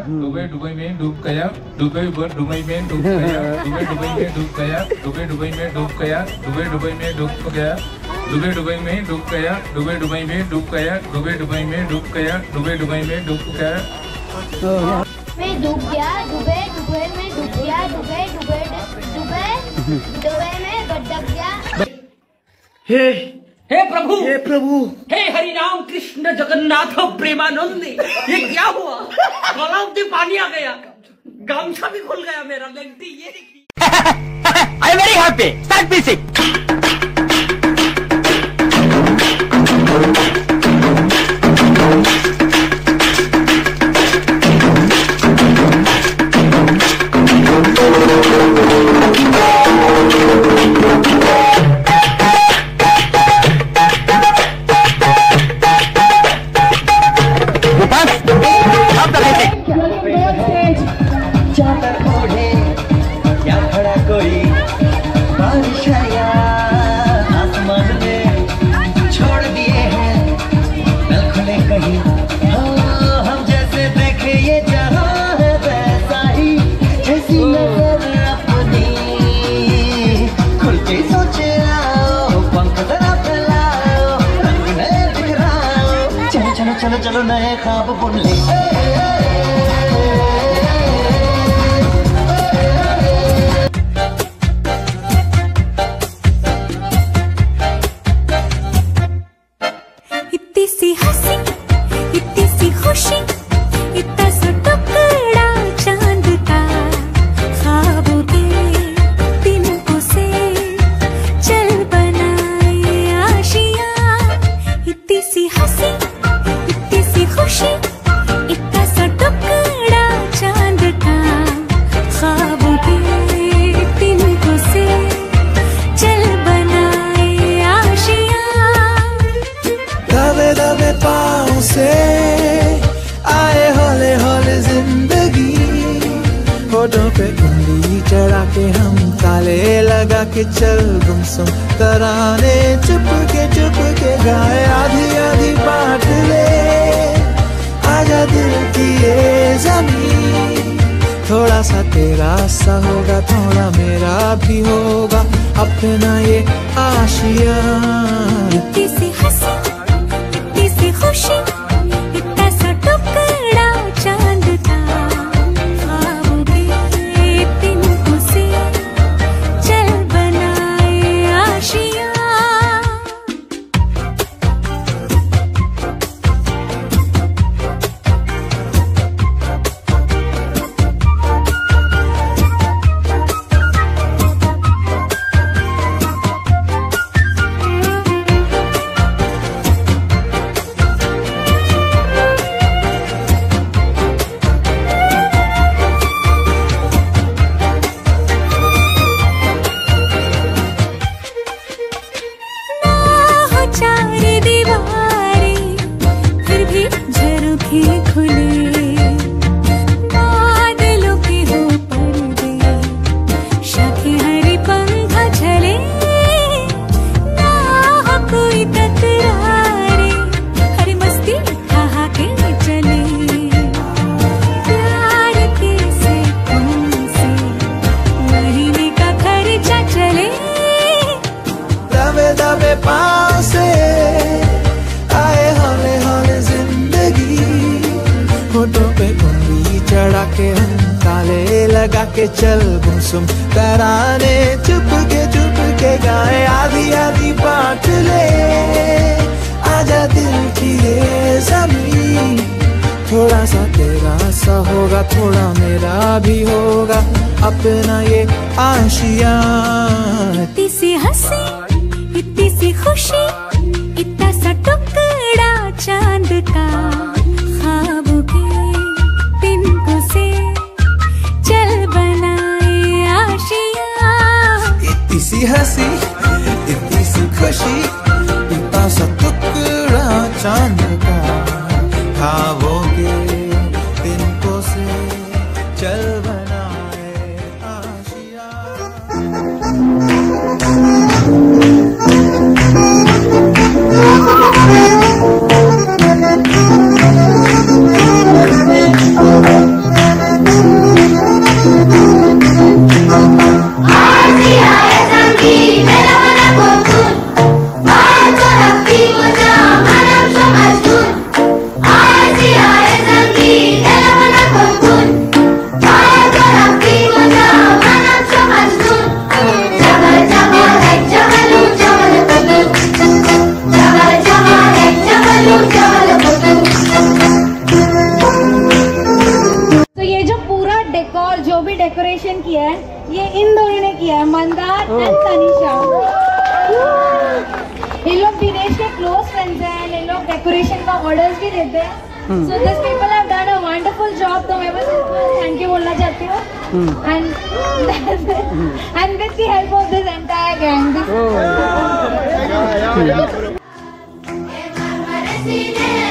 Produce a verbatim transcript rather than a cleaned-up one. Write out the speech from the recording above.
Dubai Dubai में डूब गया, दुबई दुबई में डूब गया, दुबई दुबई में डूब गया, दुबई दुबई में डूब गया, दुबई दुबई में डूब गया, दुबई दुबई में डूब गया, दुबई दुबई में डूब गया, दुबई दुबई में डूब गया, दुबई दुबई में डूब गया, मैं डूब गया, दुबई दुबई में डूब गया, दुबई दुबई दुबई दुबई में गड्ढा गया। हे हे प्रभु, हे प्रभु, हे हरि राम कृष्ण जगन्नाथ प्रेमानंद, ये क्या हुआ? गलाव में पानी आ गया, गामछा भी खुल गया मेरा, लेंटी ये देखिए। I am very happy, start music. चलो चलो नए ख्वाब बुन ले। इतनी सी हंसी, इतनी सी खुशी, इतना सा टुकड़ा चांद का, ख्वाबों के तिनकों से चल बनाए आशियां। इतनी सी हंसी, खुशी, इतना सा टुकड़ा चांद का, ख्वाबों के तिनकों से चल बनाए आशियां। दबे दबे पाँव से आए हौले हौले जिंदगी, होठों पे उंगली चढ़ा के हम ताले लगा के चल गुमसुम तराने चुप के चुप के गाए, आधी आधी बांट ले आजा दिल की ये ज़मीन। थोड़ा सा तेरा सा होगा, थोड़ा मेरा भी होगा, अपना ये आशियां। इतनी सी हंसी, इतनी सी खुशी, इतना सा टुकड़ा चांद का, ख्वाबों के तिनकों से चल बनाए आशियां। के हम ताले लगा के चल गुमसुम तराने चुप के चुप के गाए, आधी आधी बांट ले आजा दिल की ये ज़मीन। थोड़ा सा तेरा सा होगा, थोड़ा मेरा भी होगा, अपना ये आशियां। इतनी सी हंसी, इतनी सी खुशी, इतना सा टुकड़ा चांद का, ख्वाबों के तिनकों से चल बनाए आशियां। इतनी सी हंसी, इतनी सी खुशी, इतना सा टुकड़ा चांद का, ख्वाबों के तिनकों से चल बनाए आशियां। Oh, डेकोरेशन का ऑर्डर्स भी देते हैं। So this people have done a wonderful job, तो मैं बस थैंक यू बोलना चाहती हूँ। And and with the help of this entire gang.